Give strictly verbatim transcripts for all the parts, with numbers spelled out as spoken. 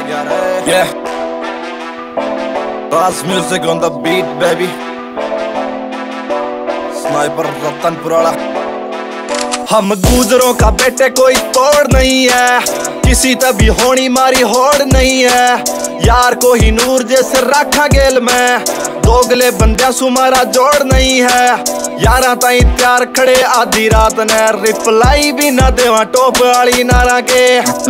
Yeah, Raz music on the beat, baby. Sniper Ratanpura. हम गुजरों का बेटे कोई तोड़ नहीं है, किसी तभी होनी मारी होड़ नहीं है। यार को ही नूर जैसे रखा गेल में, दोगले बंदिया सुमारा जोड़ नहीं है। यारा ताई त्यार खड़े आधी रात ने, रिप्लाई भी ना देवा टोप वाली नारा के।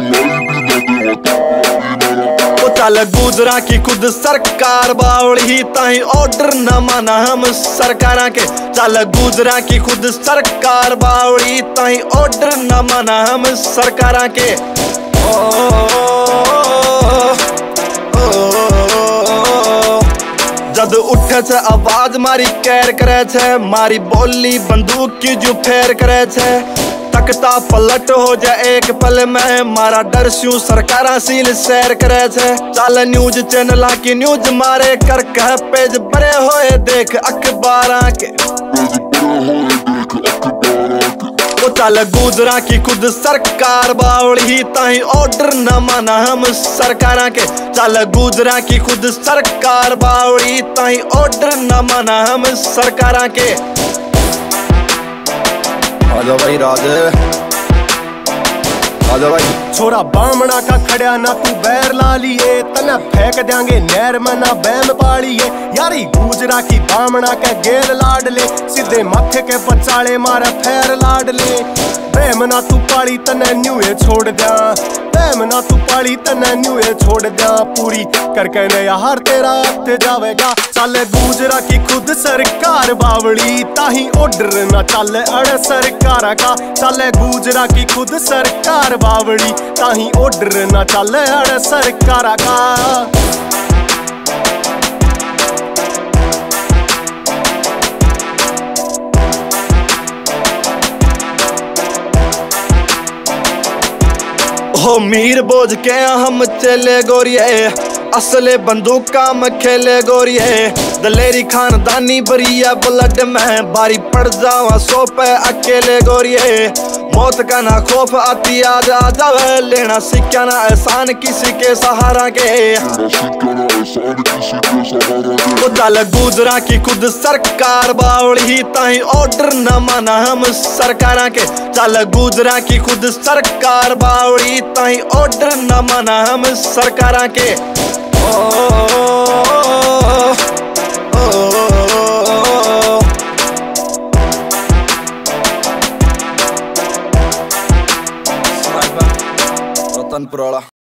चल गुजरा की खुद सरकार बावड़ी, ताही ऑर्डर न माना हम सरकारा के। चल गुजरा की खुद सरकार बावड़ी, ताही ऑर्डर न माना हम सरकारा के। ओ, ओ, ओ, जद उठे छे आवाज मारी कैर करे छे, मारी बोली बंदूक की जो फेर करे छे। तकता पलट हो जाए एक पल में, मारा डर स्यू सरकारा सील सैर करे छे। चल न्यूज चैनल की न्यूज मारे कर कह पेज बड़े होए देख अखबार के। वो चल गुजरा की खुद सरकार बावड़ी, ताही ऑर्डर न माना हम सरकारा के। चल गुजरा की खुद सरकार बावड़ी, ताही ऑर्डर न माना हम सरकारा के। आजा भाई राजे, आजा भाई। छोरा बामणा का खड़ा ना तू बैर ला लिए, तना फेंक देंगे नहर में ना बैम पालिए। यारी गुजरा की बामणा के गेल लाड ले, सीधे माथे के पचाड़े मारा फेर लाड ले। बैम ना तू पाली तने न्यूए छोड़ दिया, बैम ना तू पाली तने न्यूए छोड़ दिया। पूरी करके नया हार तेरा हाथ जावेगा। चल गुजरा की खुद सरकार बावड़ी, ताही ऑर्डर ना चल अड़ सरकार का। चल गुजरा की खुद सरकार बावड़ी, ताही ऑर्डर ना चल अड़ सरकार का। हो मीर बोझ के हम चले गोरिये, असले बंदूक काम खेले गोरिये। दलेरी खानदानी बरिया ब्लड में, बारी पड़ जावा सो पे अकेले गोरिये। मौत का ना खौफ आती आज आ जावे, लेना सिक्का ना एहसान किसी के सहारा के। वो चल गुजरा की खुद सरकार बावड़ी, ताही ऑर्डर न माना हम सरकारा के। चल गुजरा की खुद सरकार बावड़ी, ताही ऑर्डर न माना हम सरकारा के। ओ, ओ, ओ, रतनपुरा।